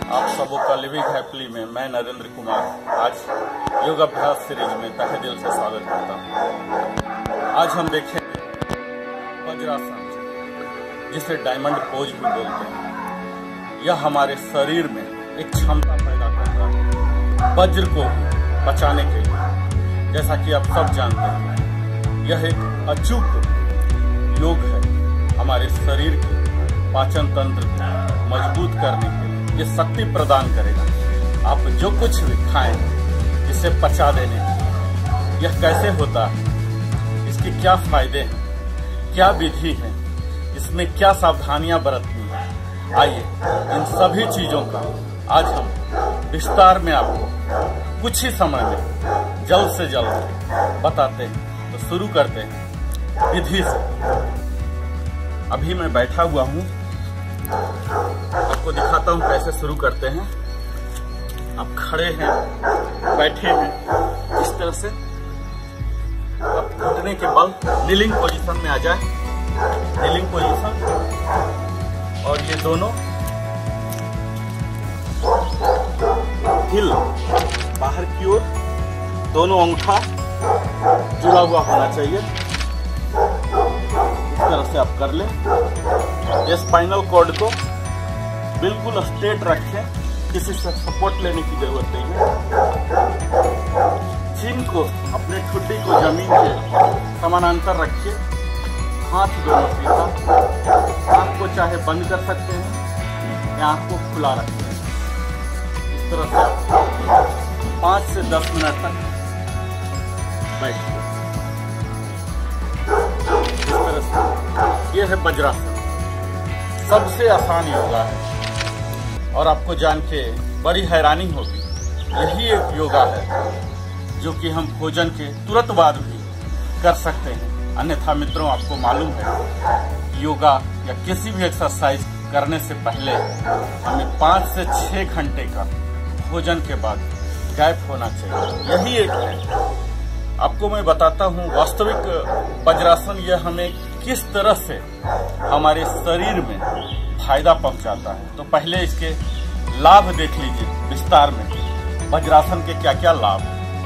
आप सबों का लिविंग हैप्पीली में मैं नरेंद्र कुमार आज योगाभ्यास सीरीज में तहे दिल से स्वागत करता हूँ। आज हम देखेंगे वज्रासन, जिसे डायमंड पोज भी बोलते हैं। यह हमारे शरीर में एक क्षमता पैदा करता है वज्र को भी बचाने के लिए। जैसा कि आप सब जानते हैं, यह एक अचूक योग है हमारे शरीर के पाचन तंत्र को मजबूत करने के लिए। ये शक्ति प्रदान करेगा। आप जो कुछ भी खाएं इसे पचा देने में। यह कैसे होता है, इसके क्या फायदे हैं, क्या विधि है, इसमें क्या सावधानियां बरतनी है, आइए इन सभी चीजों का आज हम विस्तार में आपको कुछ ही समय में जल्द से जल्द बताते हैं। तो शुरू करते हैं विधि से। अभी मैं बैठा हुआ हूँ, आपको दिखाता हूँ कैसे शुरू करते हैं। आप खड़े हैं, बैठे हैं, इस तरह से आप घुटने के बल नीलिंग पोजीशन में आ जाए। नीलिंग पोजीशन, और ये दोनों हिल बाहर की ओर, दोनों अंगूठा जुड़ा हुआ होना चाहिए। इस तरह से आप कर लें। ये स्पाइनल कॉर्ड को बिल्कुल स्ट्रेट रखें, किसी से सपोर्ट लेने की जरूरत नहीं है। चिन को, अपने ठुड्डी को जमीन के समानांतर रखिए। हाथ दोनों सीधा। आंख को चाहे बंद कर सकते हैं या आंख को खुला रखें। इस तरह से 5 से 10 मिनट तक बैठिए। इस तरह से यह है वज्रासन, सबसे आसान योगा है और आपको जान के बड़ी हैरानी होगी। यही एक योगा है जो कि हम भोजन के तुरंत बाद भी कर सकते हैं। अन्यथा मित्रों, आपको मालूम है योगा या किसी भी एक्सरसाइज करने से पहले हमें 5 से 6 घंटे का भोजन के बाद गैप होना चाहिए। यही एक है। आपको मैं बताता हूँ वास्तविक वज्रासन यह हमें किस तरह से हमारे शरीर में फायदा पहुंचाता है। तो पहले इसके लाभ देख लीजिए विस्तार में। वज्रासन के क्या क्या लाभ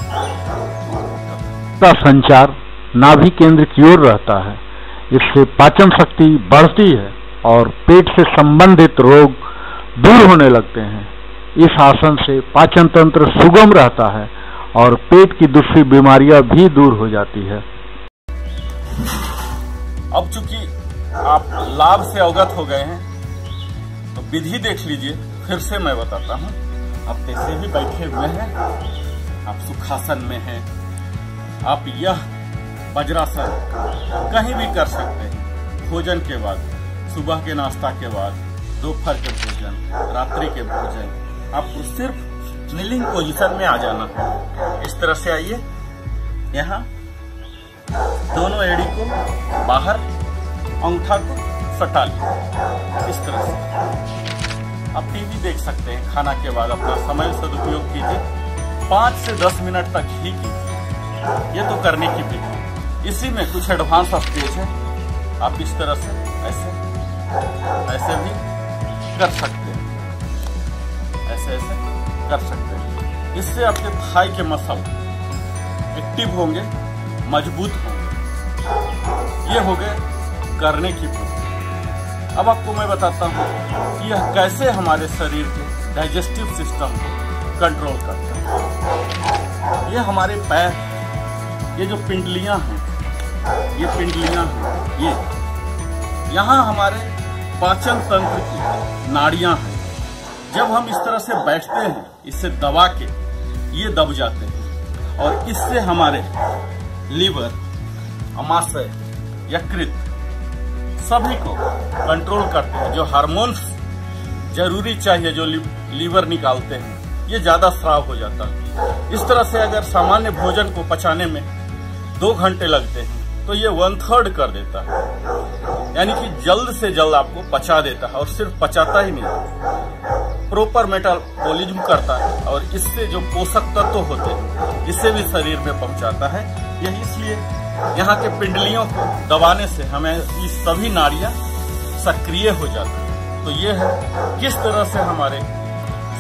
का संचार नाभि केंद्र की ओर रहता है। इससे पाचन शक्ति बढ़ती है और पेट से संबंधित रोग दूर होने लगते हैं। इस आसन से पाचन तंत्र सुगम रहता है और पेट की दूसरी बीमारियां भी दूर हो जाती है। अब चूंकि आप लाभ से अवगत हो गए हैं, तो विधि देख लीजिए। फिर से मैं बताता हूँ। आप ऐसे भी बैठे हुए हैं, आप सुखासन में हैं, आप यह वज्रासन कहीं भी कर सकते हैं। भोजन के बाद, सुबह के नाश्ता के बाद, दोपहर के भोजन, रात्रि के भोजन, आपको सिर्फ नीलिंग पोजीशन में आ जाना है। इस तरह से आइए। यहाँ दोनों एड़ी को बाहर, अंगूठा को सटा लीजिए। इस तरह से आप टीवी देख सकते हैं। खाना के बाद अपना समय सदुपयोग कीजिए। 5 से 10 मिनट तक ही कीजिए। ये तो करने की विधि। इसी में कुछ एडवांस स्टेज है। आप इस तरह से ऐसे भी कर सकते हैं। ऐसे कर सकते हैं। इससे आपके थाई के मसल एक्टिव होंगे, मजबूत होंगे। ये हो गए करने की विधि। अब आपको मैं बताता हूँ कि यह कैसे हमारे शरीर के डाइजेस्टिव सिस्टम को कंट्रोल करता है। ये हमारे पैर, ये जो पिंडलियां हैं, ये पिंडलियां हैं, ये यहाँ हमारे पाचन तंत्र की नाड़ियां हैं। जब हम इस तरह से बैठते हैं, इससे दबा के ये दब जाते हैं और इससे हमारे लीवर, अमाशय, यकृत सभी को कंट्रोल करते हैं। जो हार्मोन्स जरूरी चाहिए, जो लीवर निकालते हैं, ये ज्यादा स्राव हो जाता है। इस तरह से अगर सामान्य भोजन को पचाने में 2 घंटे लगते हैं, तो ये 1/3 कर देता है। यानी कि जल्द से जल्द आपको पचा देता है। और सिर्फ पचाता ही नहीं, प्रॉपर मेटाबॉलिज्म करता है और इससे जो पोषक तत्व होते हैं, इसे भी शरीर में पहुंचाता है। यही इसलिए यहाँ के पिंडलियों को दबाने से हमें ये सभी नाड़ियां सक्रिय हो जाती है। तो ये है किस तरह से हमारे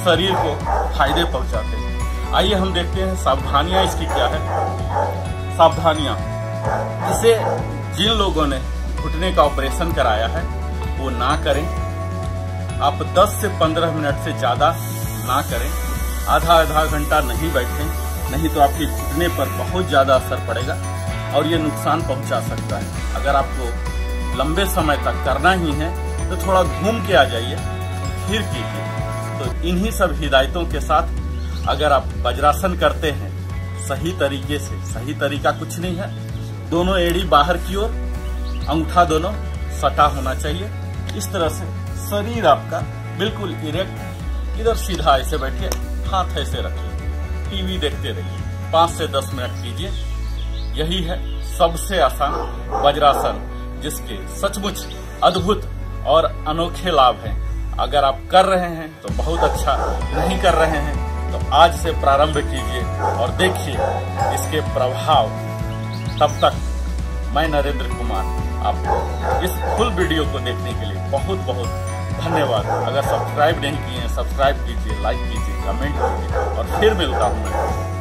शरीर को फायदे पहुंचाते हैं। आइए हम देखते हैं सावधानियां इसकी क्या है। सावधानियां, इसे जिन लोगों ने घुटने का ऑपरेशन कराया है वो ना करें। आप 10 से 15 मिनट से ज्यादा ना करें। आधा घंटा नहीं बैठें, नहीं तो आपके घुटने पर बहुत ज्यादा असर पड़ेगा और ये नुकसान पहुंचा सकता है। अगर आपको लंबे समय तक करना ही है तो थोड़ा घूम के आ जाइए, फिर कीजिए। तो इन्हीं सब हिदायतों के साथ अगर आप वज्रासन करते हैं सही तरीके से, सही तरीका कुछ नहीं है, दोनों एड़ी बाहर की ओर, अंगूठा दोनों सटा होना चाहिए। इस तरह से शरीर आपका बिल्कुल इरेक्ट, इधर सीधा ऐसे बैठिए, हाथ ऐसे रखिए, टीवी देखते रहिए, 5 से 10 मिनट कीजिए। यही है सबसे आसान वज्रासन, जिसके सचमुच अद्भुत और अनोखे लाभ हैं। अगर आप कर रहे हैं तो बहुत अच्छा, नहीं कर रहे हैं तो आज से प्रारंभ कीजिए और देखिए इसके प्रभाव। तब तक मैं नरेंद्र कुमार आपको इस फुल वीडियो को देखने के लिए बहुत बहुत धन्यवाद। अगर सब्सक्राइब नहीं किए हैं सब्सक्राइब कीजिए, लाइक कीजिए, कमेंट कीजिए और फिर मिलता हूँ मैं